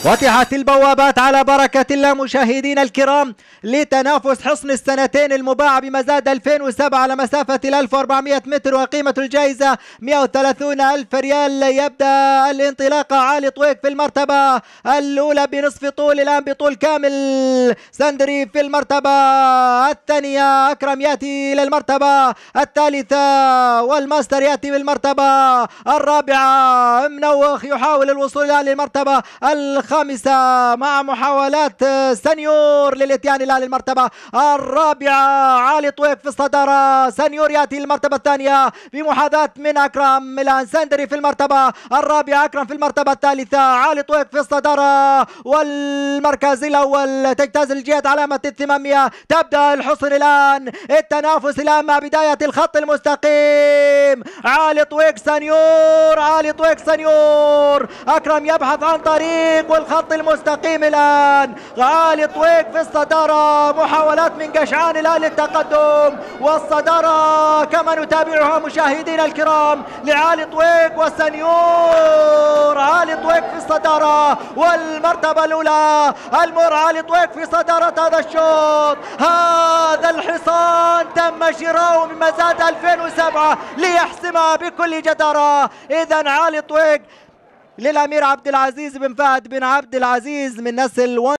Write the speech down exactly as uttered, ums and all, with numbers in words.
فتحت البوابات على بركة الله مشاهدينا الكرام لتنافس حصن السنتين المباع بمزاد ألفين وسبعة على مسافة ألف وأربعمائة متر، وقيمة الجائزة مئة وثلاثين ألف ريال. يبدأ الانطلاقة عالي طويق في المرتبة الأولى بنصف طول، الآن بطول كامل سندري في المرتبة الثانية، أكرم يأتي إلى المرتبة الثالثة، والماستر يأتي بالمرتبة الرابعة. منوخ يحاول الوصول الآن للمرتبة الخامسة مع محاولات سنيور للاتيان الآن للمرتبة الرابعة. عالي طويق في الصدارة، سنيور يأتي للمرتبة الثانية بمحاذاة من أكرم. الآن سندري في المرتبة الرابعة، أكرم في المرتبة الثالثة، عالي طويق في الصدارة والمركز الأول. تجتاز الجهات علامة الثمانمائة. تبدأ الحصن الآن، التنافس الآن مع بداية الخط المستقيم. عالي طويق سنيور، عالي طويق سنيور، أكرم يبحث عن طريق والخط المستقيم الآن. عالي طويق في الصدارة، محاولات من قشعان الآن للتقدم والصدارة كما نتابعها مشاهدينا الكرام لعالي طويق وسنيور. عالي طويق في الصدارة والمرتبة الأولى، المر عالي طويق في صدارة هذا الشوط. هذا الحصان تم شراؤه بمزاد ألفين وسبعة ليحسمها بكل جدارة. إذا عالي طويق للأمير عبد العزيز بن فهد بن عبد العزيز من نسل